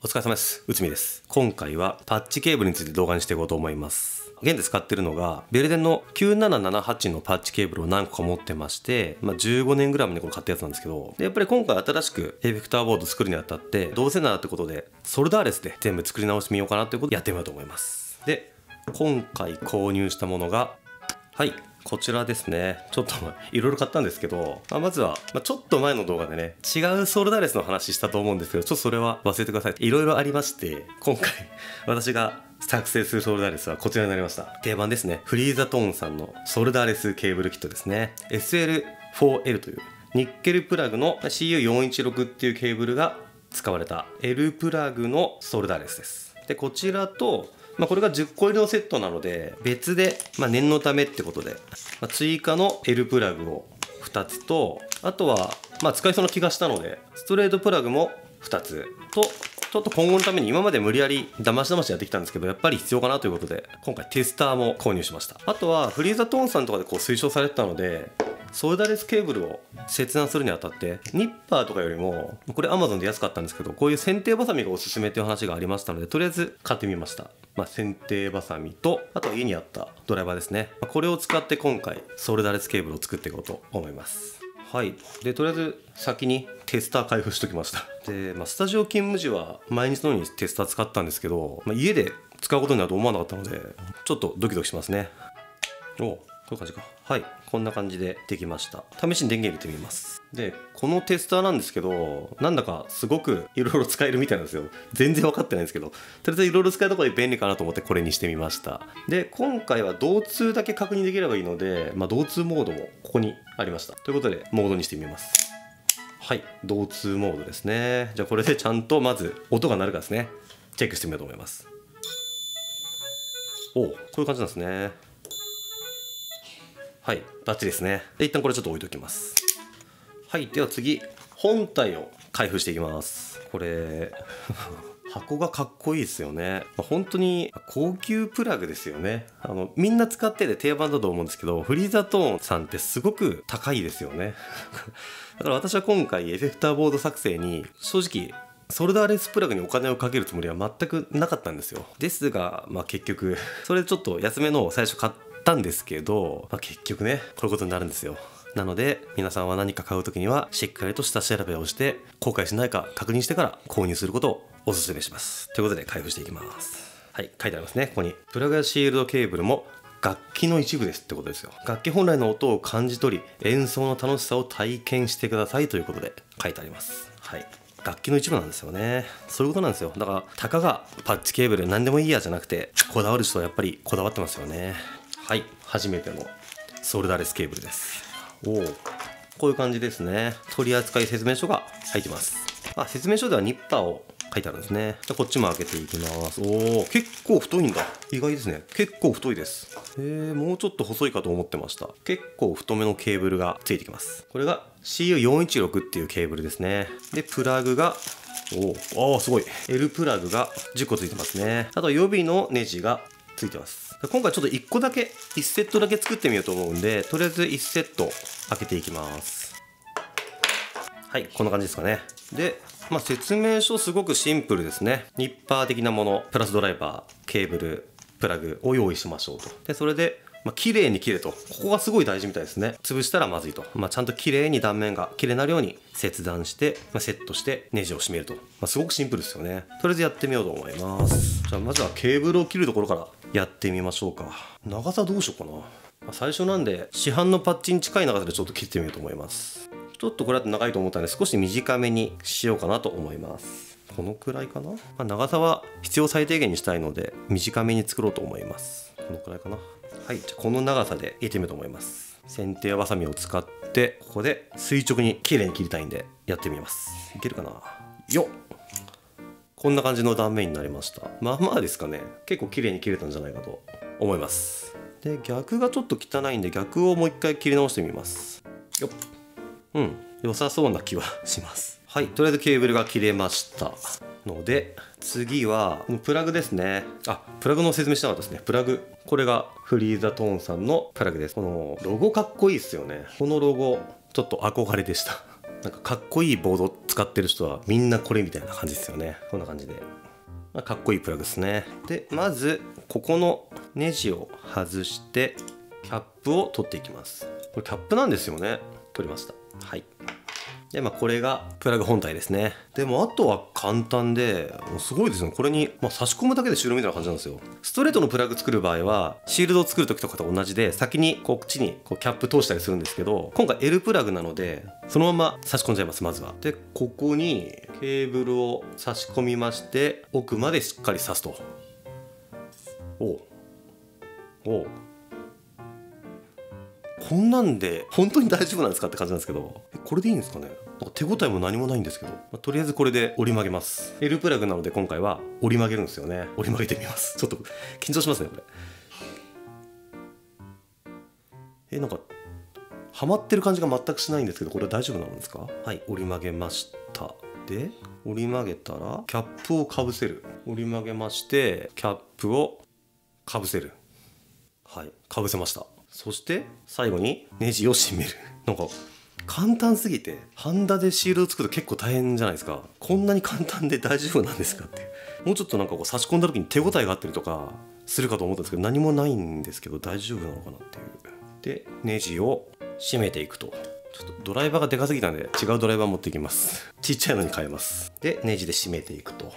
お疲れ様です。内海です。今回はパッチケーブルについて動画にしていこうと思います。現在使ってるのがベルデンの9778のパッチケーブルを何個か持ってまして、15年ぐらい前にこれ買ったやつなんですけど、でやっぱり今回新しくエフェクターボード作るにあたってどうせならってことでソルダーレスで全部作り直してみようかなということでやってみようと思います。で今回購入したものがこちらですね。ちょっといろいろ買ったんですけど、まずは、ちょっと前の動画でね、違うソルダーレスの話したと思うんですけど、ちょっとそれは忘れてください。いろいろありまして、今回私が作成するソルダーレスはこちらになりました。定番ですね。フリーザトーンさんのソルダーレスケーブルキットですね。SL4L というニッケルプラグの CU416 っていうケーブルが使われた L プラグのソルダーレスです。で、こちらとこれが10個入りのセットなので別で、念のためってことで、追加の L プラグを2つと、あとは、使いそうな気がしたのでストレートプラグも2つと、ちょっと今後のために今まで無理やりだましだましやってきたんですけど、やっぱり必要かなということで今回テスターも購入しました。あとはフリーザトーンさんとかで推奨されてたので、ソルダーレスケーブルを切断するにあたってニッパーとかよりもこれ Amazon で安かったんですけど、こういう剪定バサミがおすすめという話がありましたので、とりあえず買ってみました。剪定バサミと、あとは家にあったドライバーですね。これを使って今回ソルダーレスケーブルを作っていこうと思います。でとりあえず先にテスター開封しておきました。で、スタジオ勤務時は毎日のようにテスター使ったんですけど、家で使うことになると思わなかったのでちょっとドキドキしますね。こういう感じか。こんな感じでできました。試しに電源入れてみます。でこのテスターなんですけど、なんだかすごくいろいろ使えるみたいなんですよ。全然分かってないんですけど、とりあえずいろいろ使えるところで便利かなと思ってこれにしてみました。で今回は同通だけ確認できればいいので、同通モードもここにありました。ということでモードにしてみます。同通モードですね。じゃあこれでちゃんとまず音が鳴るかですね、チェックしてみようと思います。こういう感じなんですね。バッチリですね。で一旦これちょっと置いときます。では次、本体を開封していきます。これ箱がかっこいいですよね。本当に高級プラグですよね。みんな使ってて定番だと思うんですけど、フリーザトーンさんってすごく高いですよねだから私は今回エフェクターボード作成に正直ソルダーレスプラグにお金をかけるつもりは全くなかったんですよ。ですが結局それでちょっと安めのを最初買ったんですけど、結局ねこういうことになるんですよ。なので皆さんは何か買う時にはしっかりと下調べをして後悔しないか確認してから購入することをおすすめします。ということで開封していきます。書いてありますね。ここにプラグやシールドケーブルも楽器の一部ですってことですよ。楽器本来の音を感じ取り演奏の楽しさを体験してくださいということで書いてあります。楽器の一部なんですよね。そういうことなんですよ。だからたかがパッチケーブル何でもいいやじゃなくて、こだわる人はやっぱりこだわってますよね。初めてのソルダーレスケーブルです。こういう感じですね。取扱説明書が入ってます。説明書ではニッパーを書いてあるんですね。じゃこっちも開けていきます。結構太いんだ。意外ですね。結構太いです。もうちょっと細いかと思ってました。結構太めのケーブルがついてきます。これが CU416 っていうケーブルですね。でプラグがすごい L プラグが10個ついてますね。あと予備のネジがついてます。今回ちょっと1個だけ1セットだけ作ってみようと思うんで、とりあえず1セット開けていきます。こんな感じですかね。で説明書すごくシンプルですね。ニッパー的なものプラスドライバーケーブルプラグを用意しましょうと。でそれで綺麗に切れと、ここがすごい大事みたいですね。潰したらまずいと、ちゃんと綺麗に断面が綺麗になるように切断して、セットしてネジを締めると、すごくシンプルですよね。とりあえずやってみようと思います。じゃあまずはケーブルを切るところからやってみましょうか。長さどうしようかな。最初なんで市販のパッチに近い長さでちょっと切ってみようと思います。ちょっとこれだと長いと思ったので少し短めにしようかなと思います。このくらいかな。長さは必要最低限にしたいので短めに作ろうと思います。このくらいかな。じゃあこの長さで入れてみようと思います。剪定バサミを使ってここで垂直に綺麗に切りたいんでやってみます。いけるかな。こんな感じの断面になりました。まあですかね。結構綺麗に切れたんじゃないかと思います。で逆がちょっと汚いんで逆をもう一回切り直してみます。良さそうな気はします。とりあえずケーブルが切れましたので、次はプラグですね。プラグの説明しなかったですね。プラグ、これがフリーザトーンさんのプラグです。このロゴかっこいいですよね。このロゴちょっと憧れでしたなんかかっこいいボードを使ってる人はみんなこれみたいな感じですよね。こんな感じで、かっこいいプラグですね。でまずここのネジを外してキャップを取っていきます。これキャップなんですよね。取りました。はい。でこれがプラグ本体ですね。でもあとは簡単で、もうすごいですね。これに、差し込むだけで終了みたいな感じなんですよ。ストレートのプラグ作る場合はシールドを作る時とかと同じで、先にこっちにこうキャップ通したりするんですけど、今回 L プラグなのでそのまま差し込んじゃいます。まずはでここにケーブルを差し込みまして、奥までしっかり刺すと。おこんなんで本当に大丈夫なんですかって感じなんですけど、これでいいんですかね。なんか手応えも何もないんですけど、とりあえずこれで折り曲げます。L プラグなので今回は折り曲げるんですよね。折り曲げてみます。ちょっと緊張しますねこれ。なんかはまってる感じが全くしないんですけど、これは大丈夫なんですか。はい、折り曲げました。で折り曲げたらキャップをかぶせる。折り曲げましてキャップをかぶせる。はい、かぶせました。そして最後にネジを締める。なんか簡単すぎてハンダでシールド作ると結構大変じゃないですか。こんなに簡単で大丈夫なんですかって。もうちょっとなんかこう差し込んだ時に手応えがあったりとかするかと思ったんですけど、何もないんですけど大丈夫なのかなっていう。でネジを締めていくと。ちょっとドライバーがでかすぎたんで違うドライバー持っていきます。ちっちゃいのに変えます。でネジで締めていくと。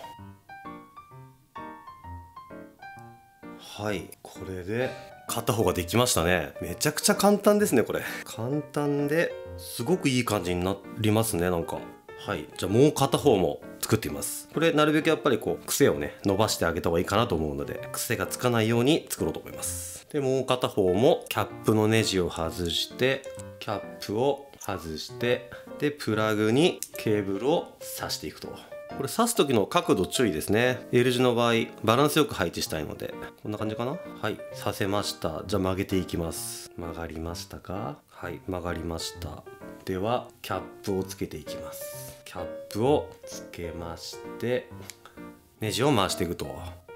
はい、これで片方ができましたね。めちゃくちゃ簡単ですねこれ。簡単ですごくいい感じになりますねなんか。はい、じゃあもう片方も作ってみます。これなるべくやっぱりこう癖をね伸ばしてあげた方がいいかなと思うので、癖がつかないように作ろうと思います。でもう片方もキャップのネジを外してキャップを外して、でプラグにケーブルを挿していくと。これ刺す時の角度注意ですね。 L 字の場合バランスよく配置したいのでこんな感じかな。はい、刺せました。じゃあ曲げていきます。曲がりましたか。はい、曲がりました。ではキャップをつけていきます。キャップをつけましてネジを回していくと。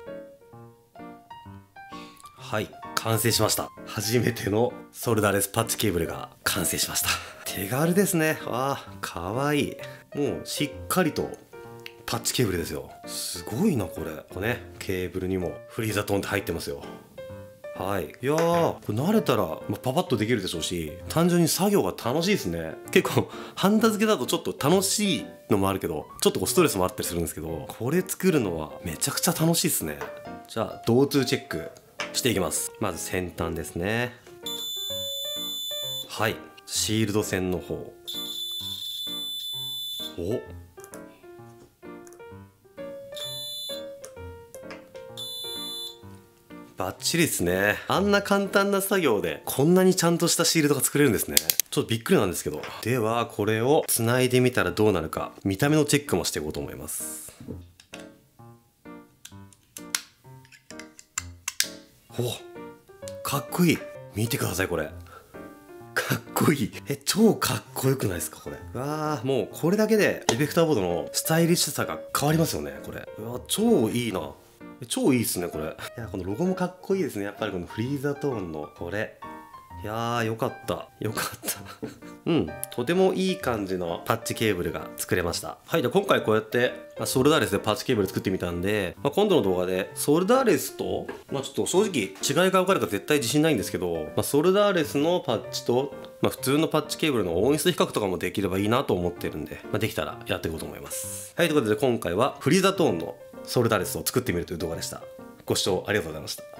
はい、完成しました。初めてのソルダーレスパッチケーブルが完成しました。手軽ですね。かわいい。もうしっかりとパッチケーブルですよ。すごいなこれ。これね、ケーブルにもフリーザトーンって入ってますよ。はい、いやーこれ慣れたらパパッとできるでしょうし、単純に作業が楽しいですね。結構ハンダ付けだとちょっと楽しいのもあるけど、ちょっとこうストレスもあったりするんですけど、これ作るのはめちゃくちゃ楽しいですね。じゃあ導通チェックしていきます。まず先端ですね。はい、シールド線の方。バッチリですね。あんな簡単な作業でこんなにちゃんとしたシールドが作れるんですね。ちょっとびっくりなんですけど。ではこれをつないでみたらどうなるか、見た目のチェックもしていこうと思います。かっこいい。見てくださいこれ。かっこいい。超かっこよくないですかこれ。もうこれだけでエフェクターボードのスタイリッシュさが変わりますよねこれ。超いいな。超いいっすねこれ。いやこのロゴもかっこいいですね。やっぱりこのフリーザトーンのこれ。いやーよかったよかったとてもいい感じのパッチケーブルが作れました。はい、で今回こうやってソルダーレスでパッチケーブル作ってみたんで、今度の動画でソルダーレスと、ちょっと正直違いが分かるか絶対自信ないんですけど、ソルダーレスのパッチと、普通のパッチケーブルの音質比較とかもできればいいなと思ってるんで、できたらやっていこうと思います。はい、ということで今回はフリーザトーンのソルダーレスを作ってみるという動画でした。ご視聴ありがとうございました。